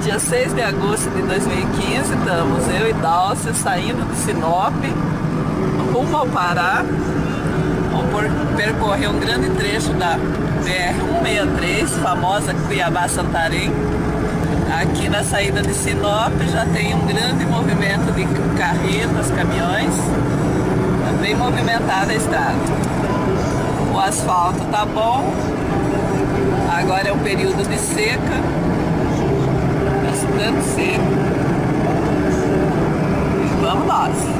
dia 6 de agosto de 2015, estamos eu e Dálcia saindo de Sinop, rumo ao Pará. Vamos percorrer um grande trecho da BR-163, famosa Cuiabá-Santarém. Aqui na saída de Sinop já tem um grande movimento de carretas, caminhões. Está bem movimentada a estrada. O asfalto tá bom. Agora é um período de seca. Bastante seco. E vamos nós.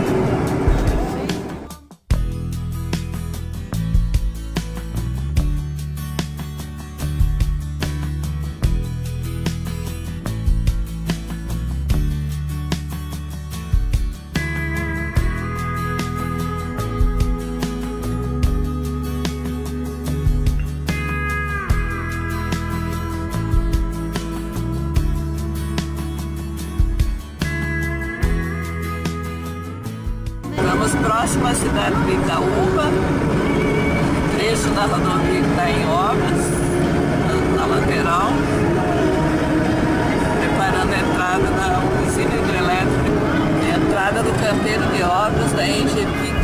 Estamos próximo à cidade de Itaúba, trecho da rodovia que está em obras, na lateral, preparando a entrada da usina hidrelétrica, a entrada do canteiro de obras da Engepix.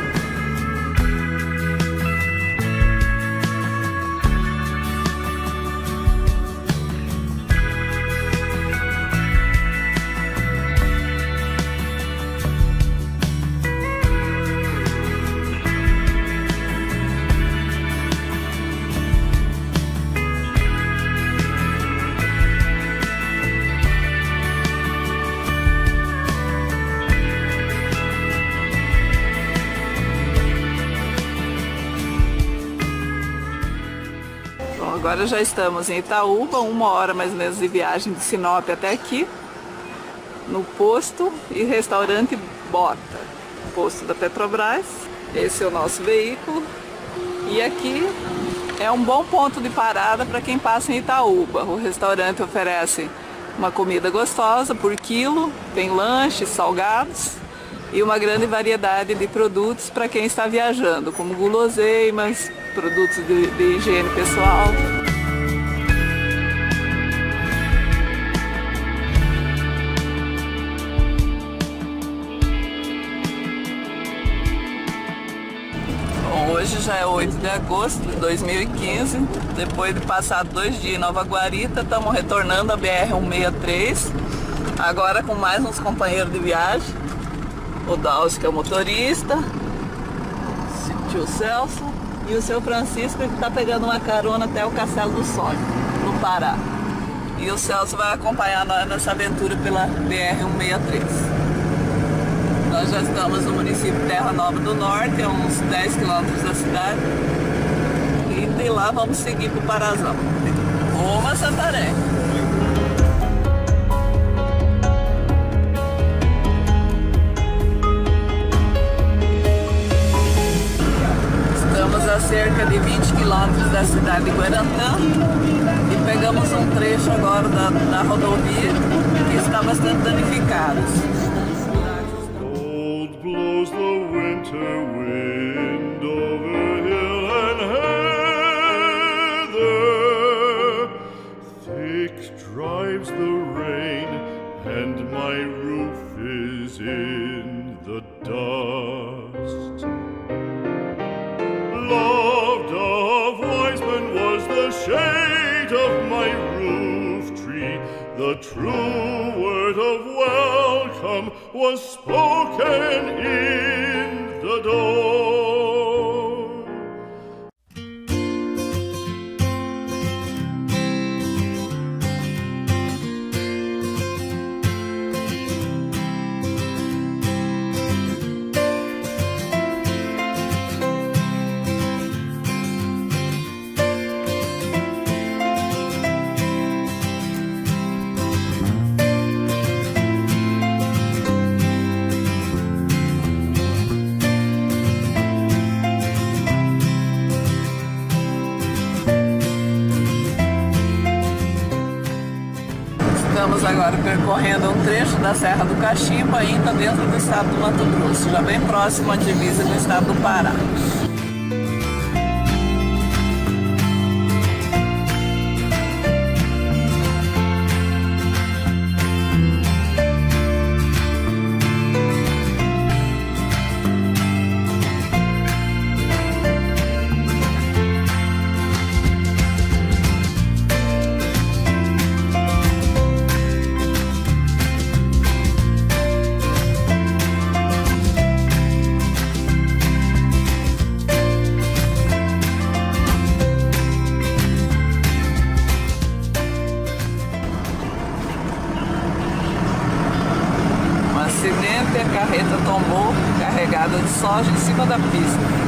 Agora já estamos em Itaúba, 1 hora mais ou menos de viagem de Sinop até aqui, no posto e restaurante Bota, posto da Petrobras. Esse é o nosso veículo e aqui é um bom ponto de parada para quem passa em Itaúba. O restaurante oferece uma comida gostosa por quilo, tem lanches, salgados e uma grande variedade de produtos para quem está viajando, como guloseimas, produtos de higiene pessoal. Bom, hoje já é 8 de agosto de 2015, depois de passar 2 dias em Nova Guarita, estamos retornando a BR-163, agora com mais uns companheiros de viagem, o Dálcio, que é o motorista, o tio Celso, e o seu Francisco, que está pegando uma carona até o Castelo do Sonho, no Pará. E o Celso vai acompanhar nós nessa aventura pela BR-163. Nós já estamos no município de Terra Nova do Norte, a uns 10 quilômetros da cidade. E de lá vamos seguir para o Parazão, rumo a Santarém. Estamos a cerca de 20 quilômetros da cidade de Guarantã e pegamos um trecho agora da rodovia que está bastante danificado. Cold blows the winter wind over hill and heather, thick drives the rain and my roof is in the dust. Loved of wise men was the shade of my roof tree. The true word of welcome was spoken in the door. Estamos agora percorrendo um trecho da Serra do Cachimbo, ainda dentro do estado do Mato Grosso, já bem próximo à divisa do estado do Pará. caminhou carregada de soja em cima da pista.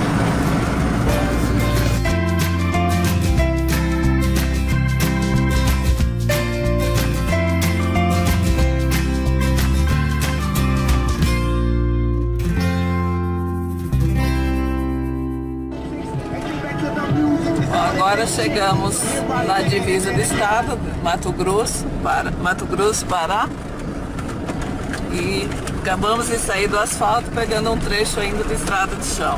Agora chegamos na divisa do estado, Mato Grosso, Pará, e acabamos de sair do asfalto pegando um trecho ainda de estrada de chão.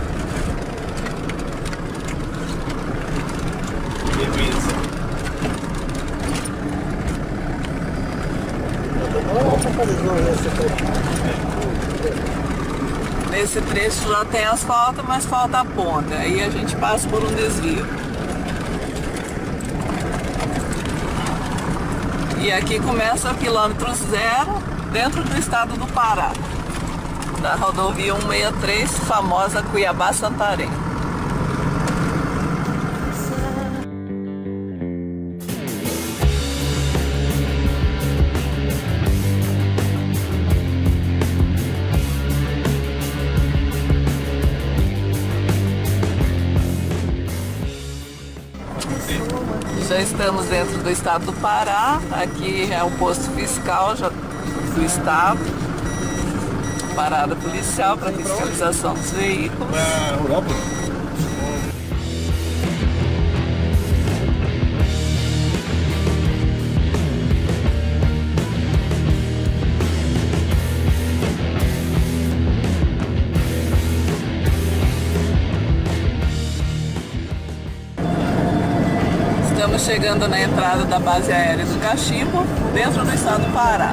Nesse trecho já tem asfalto, mas falta a ponta. Aí a gente passa por um desvio. E aqui começa o quilômetro zero, dentro do estado do Pará, da rodovia 163, famosa Cuiabá-Santarém. Já estamos dentro do estado do Pará. Aqui é o posto fiscal do estado, parada policial para fiscalização dos veículos. Estamos chegando na entrada da base aérea do Cachimbo, dentro do estado do Pará.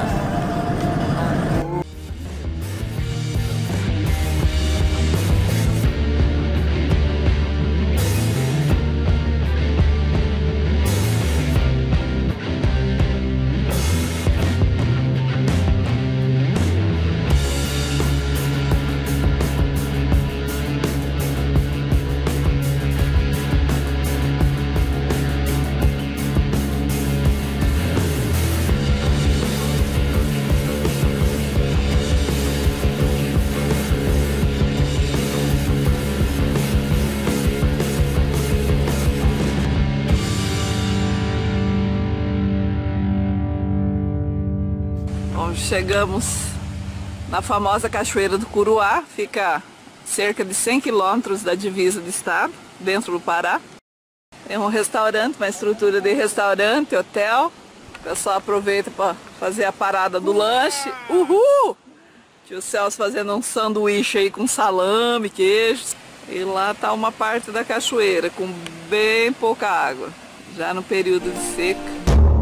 Chegamos na famosa Cachoeira do Curuá, fica cerca de 100 quilômetros da divisa do estado, dentro do Pará. Tem um restaurante, uma estrutura de restaurante, hotel. O pessoal aproveita para fazer a parada do lanche. Uhul! Tio Celso fazendo um sanduíche aí com salame, queijos. E lá está uma parte da cachoeira com bem pouca água, já no período de seca.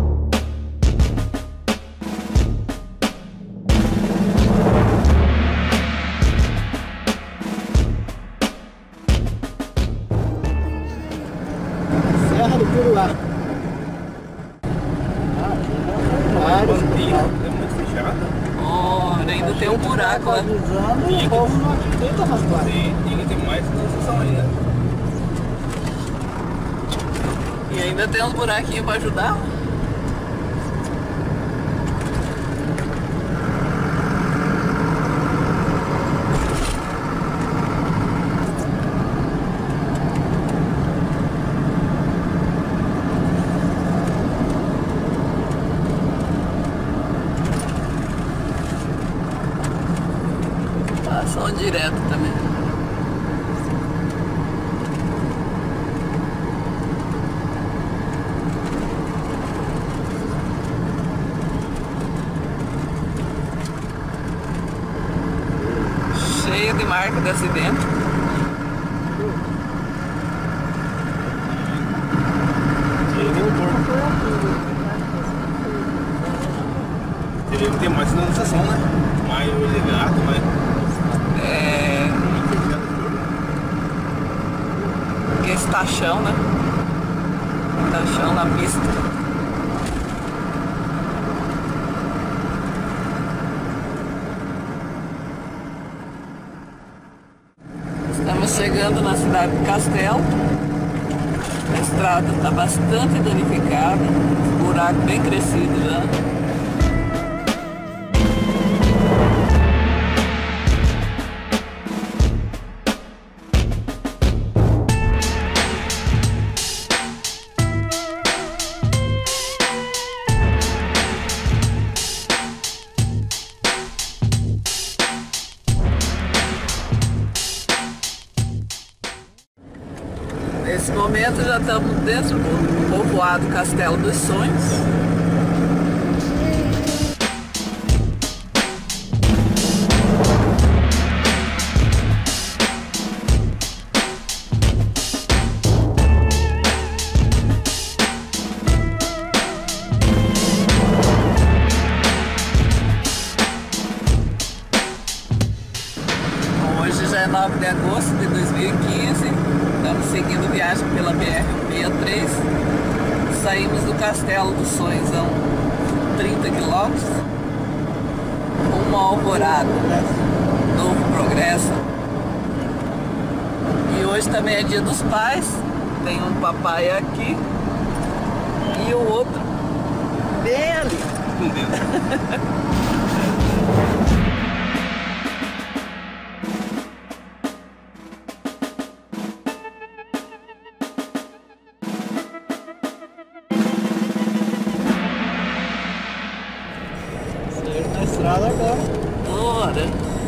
Serra do Curuá. É muito fechado. Oh, ainda tem um buraco lá. O povo não acredita nas placas. Sim, tem mais construção ainda. E ainda tem uns buraquinhos para ajudar. Passam direto também. Cheio de marca de acidente. Teria que ter mais sinalização, né? Mais ligado, mais... Porque esse tachão, né? Tachão na pista. Estamos chegando na cidade de Castelo. A estrada está bastante danificada, buraco bem crescido já. Nesse momento já estamos dentro do povoado Castelo dos Sonhos. Hoje já é 9 de agosto de 2015, estamos seguindo viagem pela BR-163, saímos do Castelo dos Sonhos a 30 quilômetros, rumo ao Alvorada, Novo Progresso. E hoje também é dia dos pais, tem um papai aqui e o outro bem ali. Na estrada agora. Bora!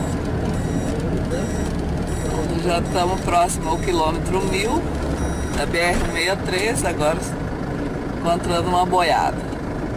Já estamos próximo ao quilômetro 1000 da BR-163, agora encontrando uma boiada.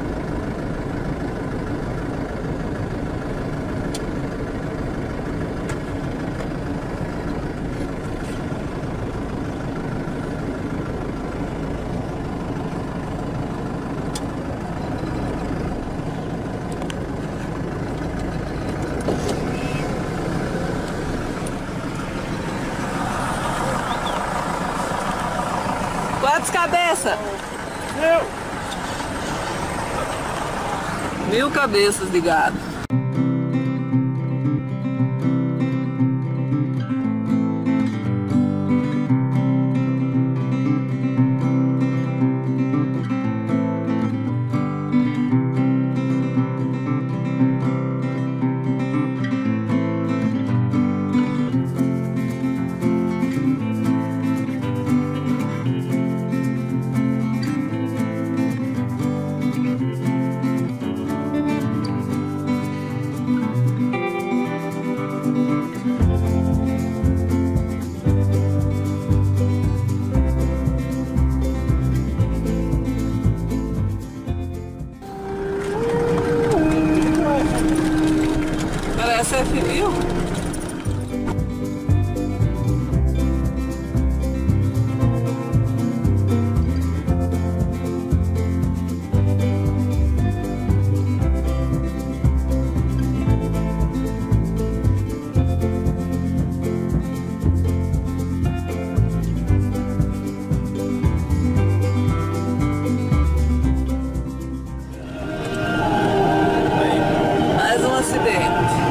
Quantas cabeças? 1000 cabeças de gado. Parece F1000. Mais um acidente.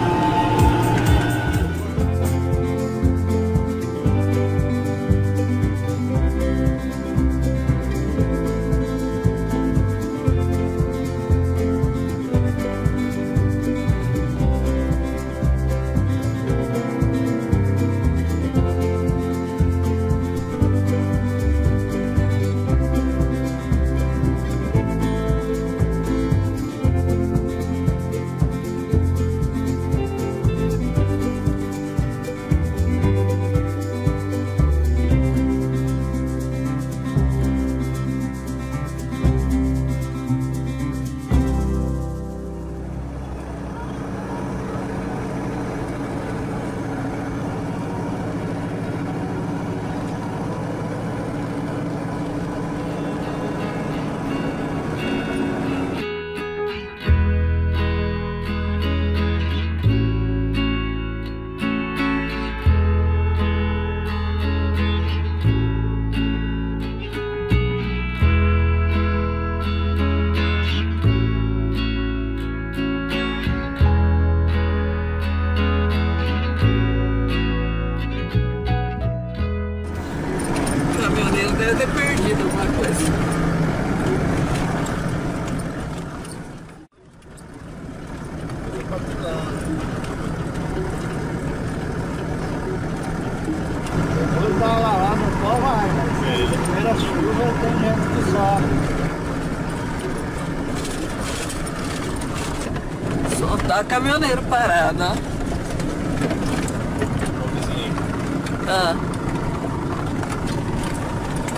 Deve ter perdido alguma coisa. Depois da lá no pó vai, mas primeira chuva tem gente que sobe. Só tá caminhoneiro parado, ó. Ah.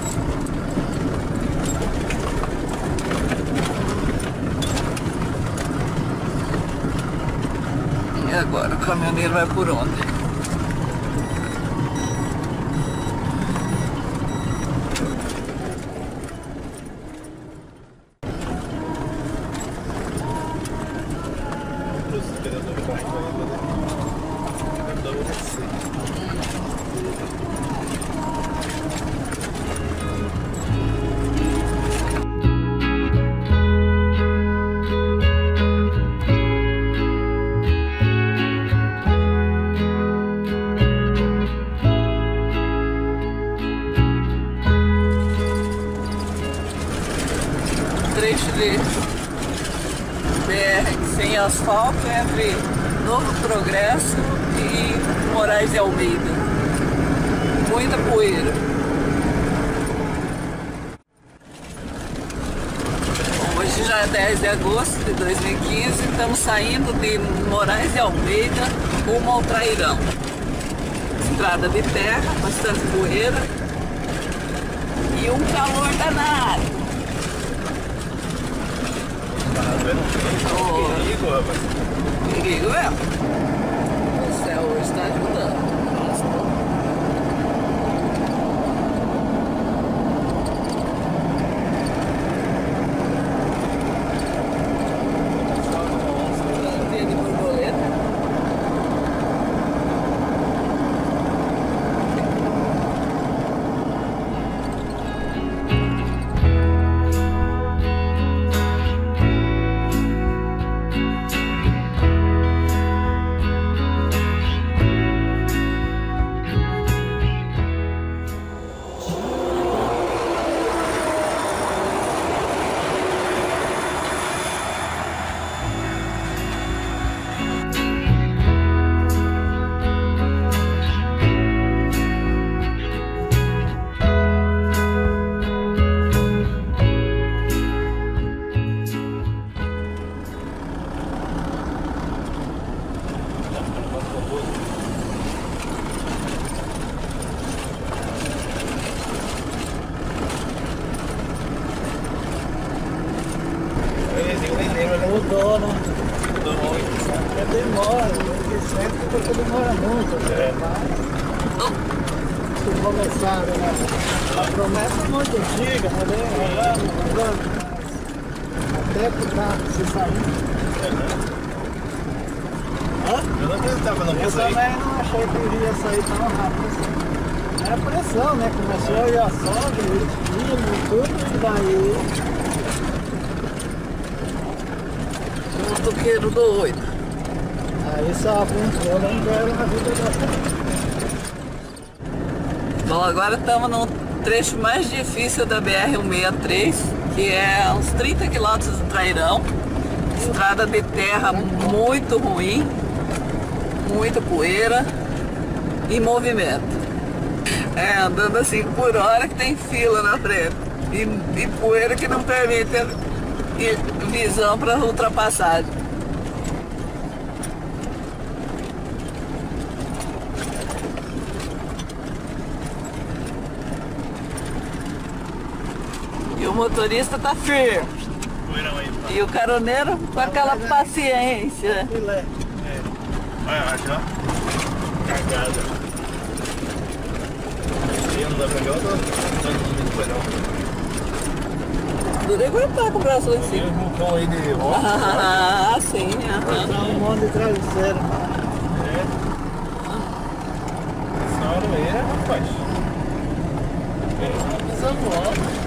caminhoneiro vai por onde. Trecho de BR sem asfalto entre Novo Progresso e Moraes de Almeida. Muita poeira. Bom, hoje já é 10 de agosto de 2015, estamos saindo de Moraes de Almeida rumo ao Trairão. Estrada de terra, bastante poeira e um calor danado. Perigo, rapaz. Perigo mesmo. O céu hoje está ajudando. Dia de borboleta. Mudou, né? Mudou muito. Até demora, porque sempre demora muito. Se começar, né? A promessa é muito antiga, né? Até que tá se saindo. Eu não acreditava no Eu também não achei que iria sair tão rápido assim. Era pressão, né? Começou a ir a sogra, e tudo, e daí... Motoqueiro doido. Aí só entrou, não quero na vida da gente. Bom, agora estamos no trecho mais difícil da BR-163, que é uns 30 quilômetros do Trairão. Estrada de terra muito ruim, muita poeira e movimento. Andando assim por hora que tem fila na frente. E poeira que não permite visão para ultrapassagem. E o motorista tá firme. E o caroneiro com aquela paciência. Filé. Olha, já. Cagada. E não dá pra pegar ou não? Dura aguentar com o braço lá em Tem cima. um vulcão aí de rocha. Ah, sim. Dá um monte de travesseiro. Essa hora aí é, rapaz. Pisando alto.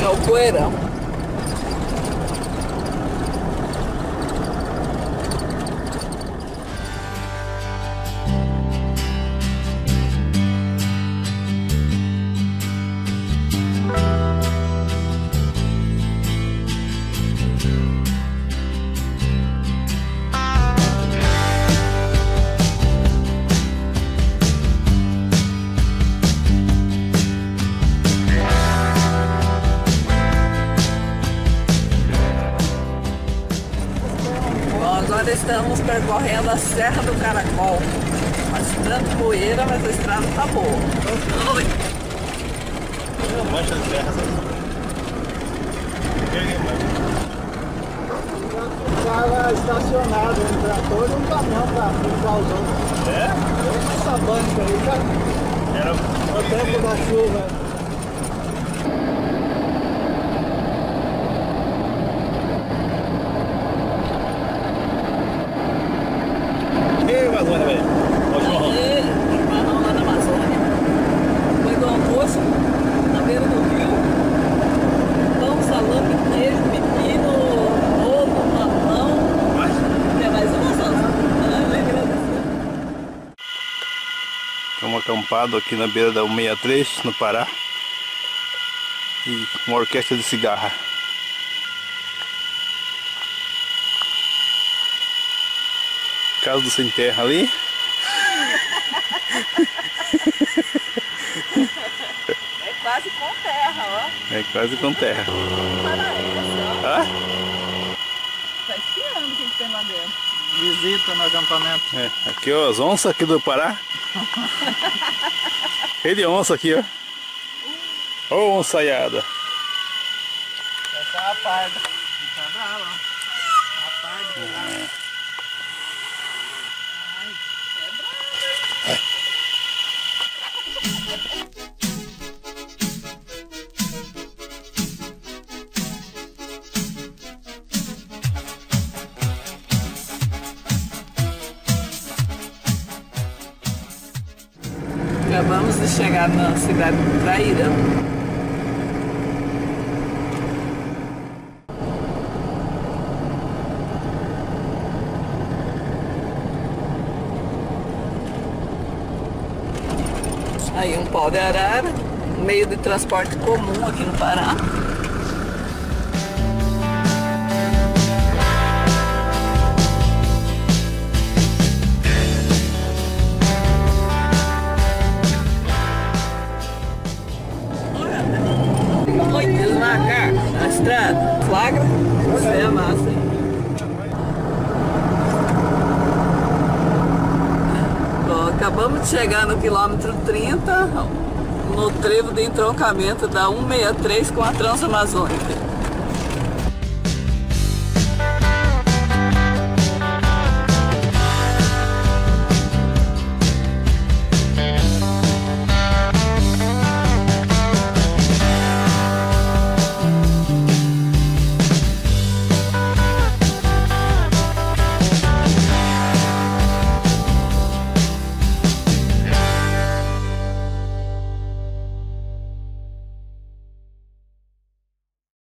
o poeirão. Agora estamos percorrendo a Serra do Caracol. Bastante poeira, mas a estrada tá boa. Oi. Mancha de terra, Estava estacionado um trator e um caminhão para cruzar os outros. É? Essa banca aí já Era no tempo da chuva. Amazônia, velho. Olha o chimarrão. Chimarrão lá na Amazônia. Foi do almoço, na beira do rio. Pão, salame, queijo, pepino, ovo, mamão. Tem mais uma só. Estamos acampados aqui na beira da 163, no Pará. E uma orquestra de cigarra. Casa do Sem Terra ali. É quase com terra, ó. É quase com terra. Paraense, ó. Ah? Tá espiando o que tem lá dentro. Visita no acampamento. É. Aqui ó, as onças aqui do Pará. Cheio de onça aqui, ó. Ô onçaiada. Essa é a parda. Tá brava, ó. A parda. Acabamos de chegar na cidade de Traíra. Aí um pau de arara, meio de transporte comum aqui no Pará. Olha, macaco na estrada, flagra, você é massa, hein? Acabamos de chegar no quilômetro 30, no trevo de entroncamento da 163 com a Transamazônica.